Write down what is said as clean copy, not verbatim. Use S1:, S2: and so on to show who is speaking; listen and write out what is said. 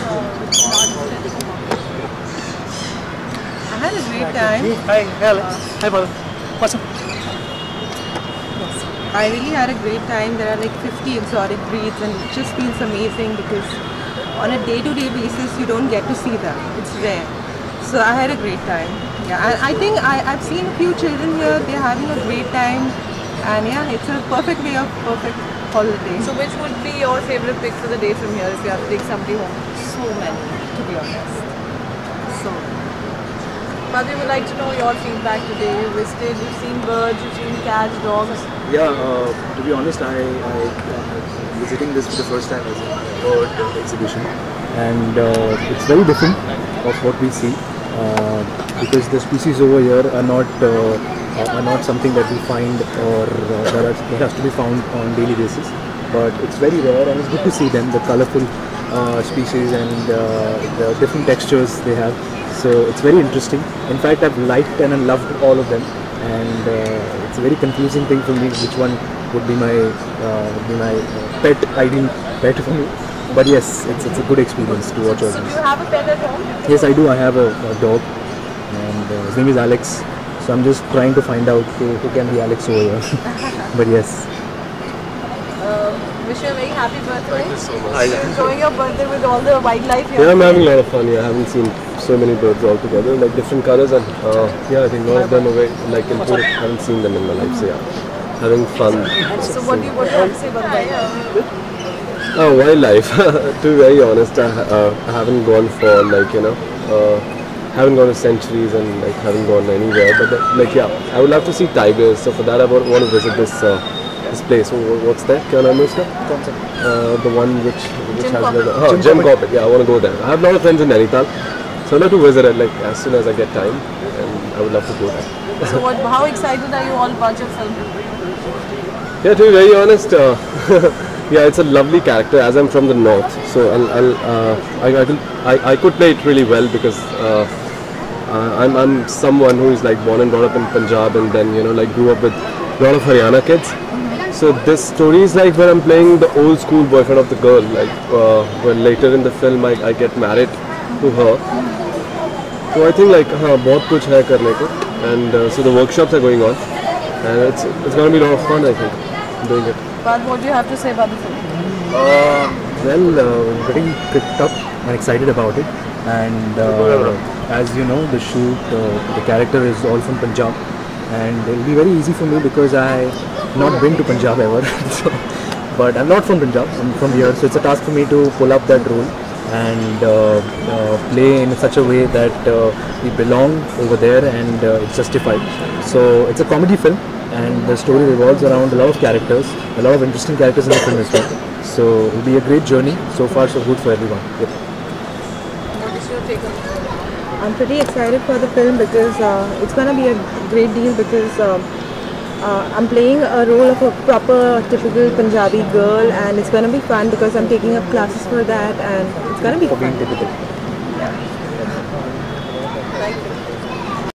S1: I had a great time.
S2: Hi, hello. Hi, Father. What's up?
S1: I really had a great time. There are like 50 exotic breeds and it just feels amazing because on a day-to-day basis you don't get to see them. It's rare. So I had a great time. Yeah, I think I've seen a few children here. They're having a great time. And yeah, it's a perfect way of perfect holiday.
S3: So which would be your favorite pick for the day from here if you have to take somebody home?
S1: So many, to be honest. So many.
S3: But we would like to know your feedback today. You visited, you've seen birds, you've seen cats, dogs.
S4: Yeah, to be honest, I visiting this for the first time as a bird exhibition, and it's very different of what we see because the species over here are not something that we find or that has to be found on daily basis. But it's very rare, and it's good to see them, the colorful species and the different textures they have. So it's very interesting. In fact, I've liked and loved all of them, and it's a very confusing thing for me which one would be my pet, ideal pet for me. But yes, it's a good experience to watch all
S3: So do
S4: this.
S3: you have a pet at home?
S4: Yes, I do. I have a dog, and his name is Alex. So I'm just trying to find out who can be Alex over here. But yes.
S3: Wish you a very happy birthday.
S5: Thank you so much.
S3: You're enjoying your birthday with all the wildlife here.
S5: Yeah, I'm having a lot of fun. Yeah, I haven't seen so many birds all together, like different colors, and yeah, I think a lot of them are very like important. I haven't seen them in my life, so yeah, having fun.
S3: So what do you have to say about wildlife?
S5: Oh, wildlife. To be very honest, I haven't gone for like haven't gone to sanctuaries and like haven't gone anywhere. But like yeah, I would love to see tigers. So for that, I want to visit this place. What's that? Kya naam hai uska? The one which
S3: Jim
S5: has
S3: Corbett.
S5: like Jim Corbett. Yeah, I want to go there. I have a lot of friends in Nainital, so I'd love to visit it like as soon as I get time, and I would love to go there.
S3: So how excited are you all about your film?
S5: Yeah, to be very honest, yeah, it's a lovely character. As I'm from the north, so I could play it really well because I'm someone who is like born and brought up in Punjab, and then like grew up with a lot of Haryana kids. So this story is like where I'm playing the old school boyfriend of the girl. Like when later in the film I get married to her. So I think like बहुत कुछ है करने को, and so the workshops are going on, and it's going to be a lot of fun, I think, doing it.
S3: But what do you have to say about the film?
S4: Well, getting picked up and excited about it, and as you know, the shoot, the character is all from Punjab, and it'll be very easy for me because I've not been to Punjab ever. So, but I'm not from Punjab, I'm from here, so it's a task for me to pull up that role and play in such a way that we belong over there and it's justified. So it's a comedy film, and the story revolves around a lot of characters, a lot of interesting characters in the film as well. So it'll be a great journey. So far so good for everyone. Yep.
S3: What is your take on it?
S1: I'm pretty excited for the film because it's going to be a great deal because I'm playing a role of a proper typical Punjabi girl, and it's going to be fun because I'm taking up classes for that, and it's going to be fun.
S4: Typical.